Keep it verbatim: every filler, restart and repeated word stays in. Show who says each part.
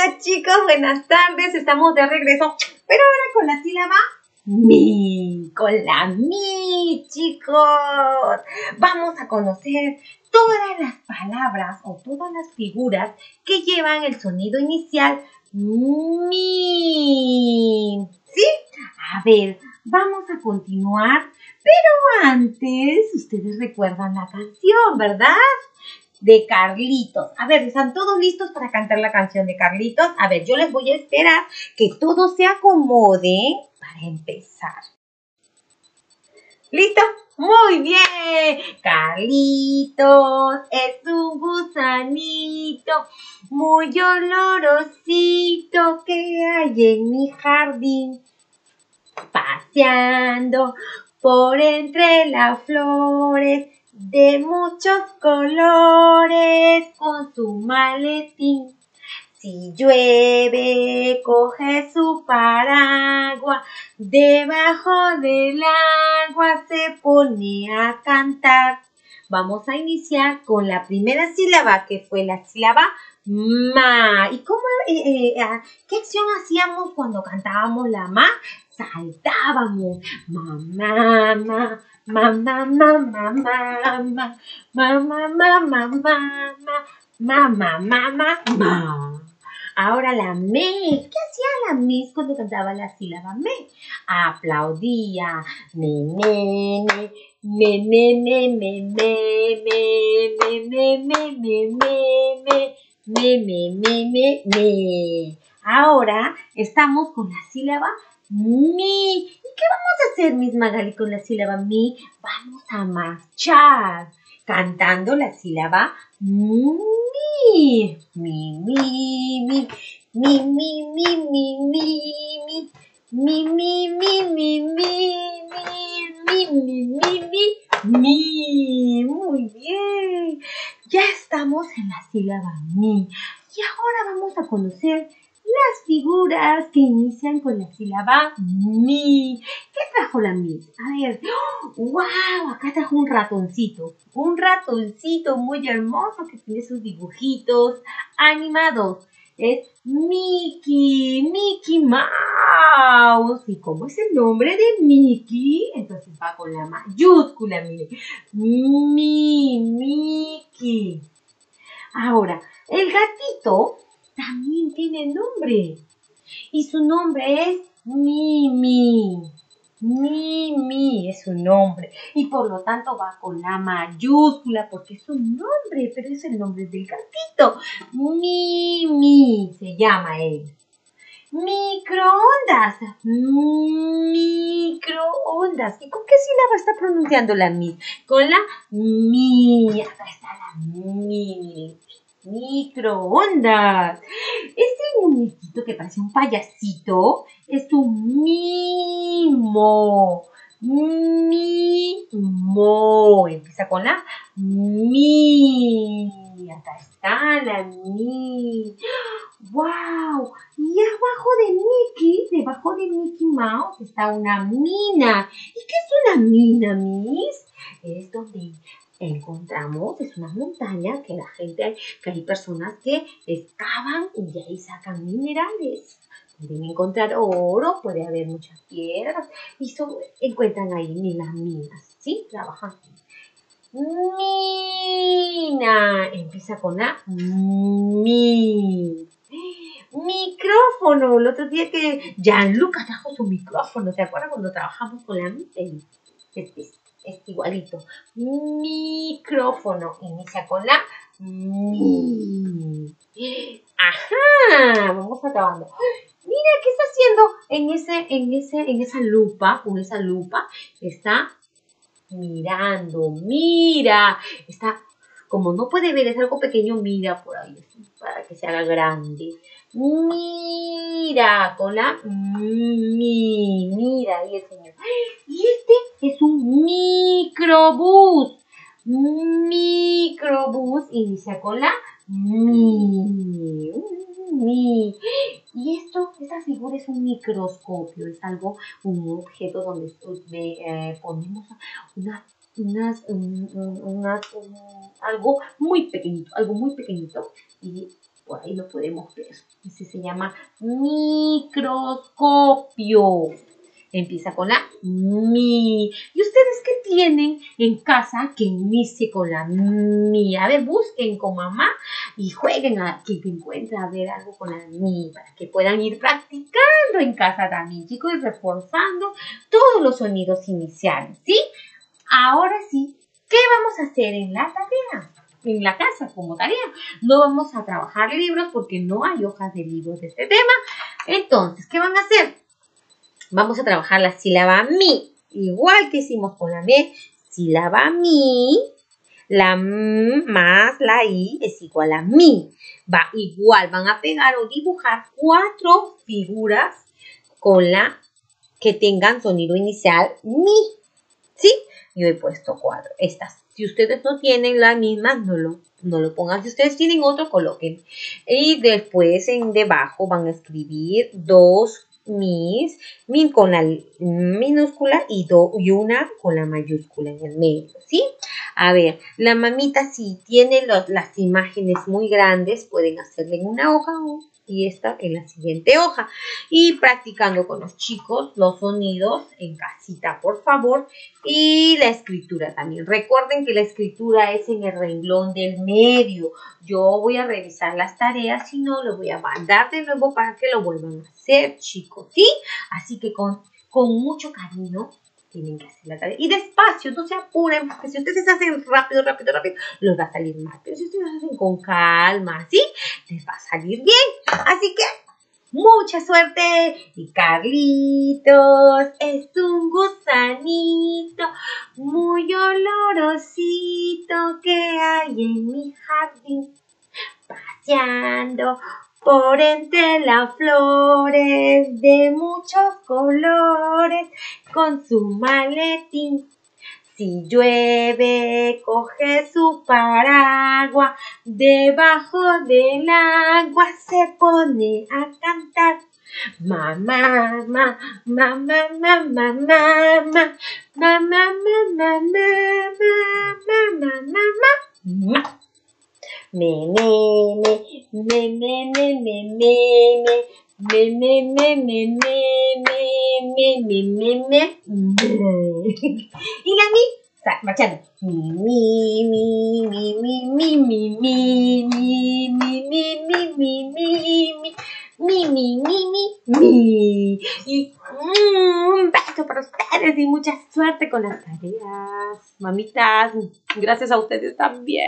Speaker 1: Hola chicos, buenas tardes, estamos de regreso, pero ahora con la sílaba mi, con la mi, chicos. Vamos a conocer todas las palabras o todas las figuras que llevan el sonido inicial mi. ¿Sí? A ver, vamos a continuar, pero antes, ustedes recuerdan la canción, ¿verdad? De Carlitos. A ver, ¿están todos listos para cantar la canción de Carlitos? A ver, yo les voy a esperar que todos se acomoden para empezar. ¿Listo? Muy bien. Carlitos es un gusanito muy olorosito que hay en mi jardín, paseando por entre las flores de muchos colores con su maletín. Si llueve, coge su paraguas, debajo del agua se pone a cantar. Vamos a iniciar con la primera sílaba, que fue la sílaba ma. ¿Y cómo, eh, eh, qué acción hacíamos cuando cantábamos la ma? Saltábamos. Mamá, mamá. Mamá, mamá, mamá, mamá, mamá, mamá, mamá, mamá, mamá. Ahora la me. ¿Qué hacía la Miss cuando cantaba la sílaba me? Aplaudía. Me, me, me, me, me, me, me, me, me, me, me, me, me, me, me, me, me, me, me. Ahora estamos con la sílaba mi. ¿Y qué vamos a hacer, Miss Magali, con la sílaba mi? Vamos a marchar cantando la sílaba mi. Mi, mi, mi, mi, mi, mi, mi, mi, mi, mi, mi, mi, mi, mi, mi, mi, mi, mi. Muy bien. Ya estamos en la sílaba mi. Y ahora vamos a conocer las figuras que inician con la sílaba mi. ¿Qué trajo la Miss? A ver, ¡wow! Acá trajo un ratoncito. Un ratoncito muy hermoso que tiene sus dibujitos animados. Es Mickey, Mickey Mouse. ¿Y cómo es el nombre de Mickey? Entonces va con la mayúscula, mire. Mi, Mickey. Ahora, el gatito también tiene nombre. Y su nombre es Mimi. Mimi es su nombre. Y por lo tanto va con la mayúscula porque es un nombre, pero es el nombre del gatito. Mimi se llama él. Microondas. Microondas. ¿Y con qué sílaba está pronunciando la mi? Con la mi. Acá está la mi. Microondas. Este muñequito que parece un payasito es un mimo. Mimo. Empieza con la mi. Acá está la mi. ¡Wow! Y abajo de Mickey, debajo de Mickey Mouse, está una mina. ¿Y qué es una mina, Miss? Es donde encontramos, es una montaña que la gente, que hay personas que excavan y de ahí sacan minerales. Pueden encontrar oro, puede haber muchas piedras y son, encuentran ahí las minas, ¿sí? Trabajan. Mina, empieza con la mi. Micrófono, el otro día que Gianluca trajo su micrófono, ¿te acuerdas cuando trabajamos con la mi? Este, este igualito. Micrófono, inicia con la mi. Ajá, vamos acabando. Mira, ¿qué está haciendo en, ese, en, ese, en esa lupa? Con esa lupa está mirando, mira, está, como no puede ver, es algo pequeño, mira por ahí, para que se haga grande. Mira, con la mi, mira ahí el señor. Y este es un microbús. Microbús inicia con la mi. Mi. Y esto, esta figura es un microscopio, es algo, un objeto donde eh, ponemos unas, unas, un, un, unas, un, algo muy pequeñito, algo muy pequeñito y por ahí lo podemos ver. Ese se llama microscopio. Empieza con la mi. ¿Y ustedes qué tienen en casa que inicie con la mi? A ver, busquen con mamá y jueguen a que encuentren a ver algo con la mi para que puedan ir practicando en casa también, chicos, y reforzando todos los sonidos iniciales, ¿sí? Ahora sí, ¿qué vamos a hacer en la tarea? En la casa como tarea. No vamos a trabajar libros porque no hay hojas de libros de este tema. Entonces, ¿qué van a hacer? Vamos a trabajar la sílaba mi, igual que hicimos con la me, sílaba mi, la m más la i es igual a mi. Va igual, van a pegar o dibujar cuatro figuras con la que tengan sonido inicial mi, ¿sí? Yo he puesto cuatro, estas. Si ustedes no tienen la misma, no lo, no lo pongan. Si ustedes tienen otro, coloquen. Y después en debajo van a escribir dos mis, min con la minúscula y, do, y una con la mayúscula en el medio, ¿sí? A ver, la mamita si tiene los, las imágenes muy grandes, pueden hacerle en una hoja y esta en la siguiente hoja. Y practicando con los chicos los sonidos en casita, por favor. Y la escritura también. Recuerden que la escritura es en el renglón del medio. Yo voy a revisar las tareas, si no, lo voy a mandar de nuevo para que lo vuelvan a hacer, chicos, ¿sí? Así que con, con mucho cariño tienen que hacer la tarea. Y despacio, no se apuren, porque si ustedes hacen rápido, rápido, rápido, les va a salir mal. Pero si ustedes hacen con calma, ¿sí? Les va a salir bien. Así que mucha suerte. Y Carlitos es un gusanito muy olorosito que hay en mi jardín, paseando por entre las flores de muchos colores con su maletín. Si llueve, coge su paraguas, debajo del agua se pone a cantar. Mamá, mamá, mamá, mamá, mamá, mamá, mamá, mamá, mamá, mamá. Me, me, me, me, me, me, me, me, me, me, me, me, me, me, me, me, me, me. Y la mi, marchando. Mi, mi, mi, mi, mi, mi, mi, mi, mi, mi, mi, mi, mi, mi, mi. Mi, mi, mi, mi, mi. Y mm, un beso para ustedes y mucha suerte con las tareas. Mamitas, gracias a ustedes también.